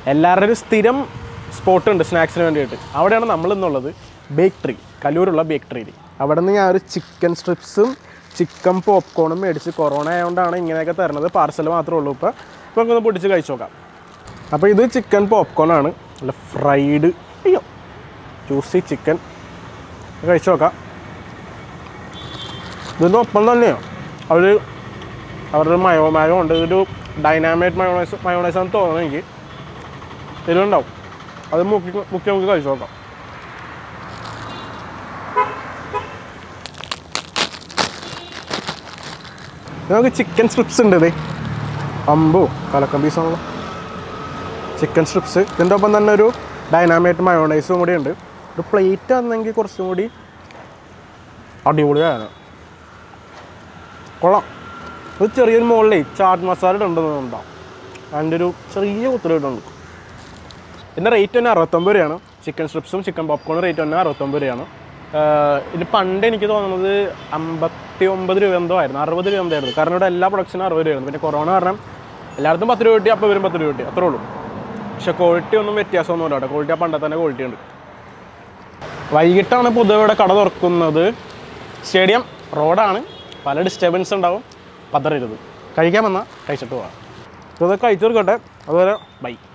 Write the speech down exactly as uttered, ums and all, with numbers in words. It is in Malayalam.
എല്ലാവരുടെയും സ്ഥിരം സ്പോട്ടുണ്ട് സ്നാക്സിന് വേണ്ടിയിട്ട്. അവിടെയാണ് നമ്മളിന്നുള്ളത്. ബേക്കറി, കലൂരുള്ള ബേക്കറിയിൽ. അവിടെ നിന്ന് ഞാൻ ഒരു ചിക്കൻ സ്ട്രിപ്സും ചിക്കൻ പോപ്കോണും മേടിച്ച്, കൊറോണ ആയതുകൊണ്ടാണ് ഇങ്ങനെയൊക്കെ തരുന്നത്, പാർസൽ മാത്രമേ ഉള്ളൂ. ഇപ്പോൾ ഇപ്പോൾ നമുക്കൊന്ന് പൊടിച്ച് കഴിച്ച് നോക്കാം. അപ്പോൾ ഇത് ചിക്കൻ പോപ്കോണാണ്, നല്ല ഫ്രൈഡ്, അയ്യോ ജ്യൂസി ചിക്കൻ. കഴിച്ച് നോക്കാം. ഇതിൻ്റെ ഒപ്പം തന്നെയോ അവർ അവരുടെ മയോ മയോ ഉണ്ട്. ഇതൊരു ഡൈനാമൈറ്റ് മയോണൈസ് മയോണൈസാണെന്ന് തോന്നുന്നത് എനിക്ക്. ഇതിലുണ്ടാവും, അത് മുക്കി മുക്കി നമുക്ക് കഴിച്ച് നോക്കാം. നമുക്ക് ചിക്കൻ സ്ട്രിപ്സ് ഉണ്ട്. ഇതേ അമ്പോ കലക്കം പീസാണല്ലോ ചിക്കൻ സ്ട്രിപ്സ്. ഇതിൻ്റെ ഒപ്പം തന്നെ ഒരു ഡൈനാമൈറ്റ് മയോണൈസും കൂടി ഉണ്ട്. ഒരു പ്ലേറ്റ് ആണെങ്കിൽ കുറച്ചും കൂടി അടിപൊളിയാണ്. കൊള്ളാം. ഒരു ചെറിയൊരു മുകളിലേ ചാട്ട് മസാല ഉണ്ടെന്നുണ്ടാവും, അതിൻ്റെ ഒരു ചെറിയ കുത്തലിട്ടുണ്ട്. ഇതിൻ്റെ റേറ്റ് തന്നെ അറുപത്തൊമ്പത് രൂപയാണ്. ചിക്കൻ സ്ട്രിപ്സും ചിക്കൻ പോപ്കോണും റേറ്റ് തന്നെ അറുപത്തൊമ്പത് രൂപയാണ്. ഇത് പണ്ട് എനിക്ക് തോന്നുന്നത് അമ്പത്തി ഒമ്പത് രൂപ എന്തോ ആയിരുന്നു, അറുപത് രൂപ എന്തായിരുന്നു. കാരണം ഇവിടെ എല്ലാ പ്രൊഡക്ഷനും അറുപത് രൂപയായിരുന്നു. പിന്നെ കൊറോണ കാരണം എല്ലായിടത്തും പത്ത് രൂപ കിട്ടി, അപ്പോൾ വരും പത്ത് രൂപ കിട്ടി, അത്രേ ഉള്ളൂ. പക്ഷേ ക്വാളിറ്റി ഒന്നും വ്യത്യാസമൊന്നുമില്ല അവിടെ. ക്വാളിറ്റി ആ പണ്ടത്തെ തന്നെ ക്വാളിറ്റി ഉണ്ട്. വൈകിട്ടാണ് പൊതുവെ ഇവിടെ കട തുറക്കുന്നത്. സ്റ്റേഡിയം റോഡാണ്, പല ഡിസ്റ്റർബൻസ് ഉണ്ടാവും. പതറരുത്. കഴിക്കാൻ വന്നാൽ കഴിച്ചിട്ട് പോകാം. ഇതൊക്കെ കഴിച്ചു തീർക്കട്ടെ. അതുപോലെ ബൈ.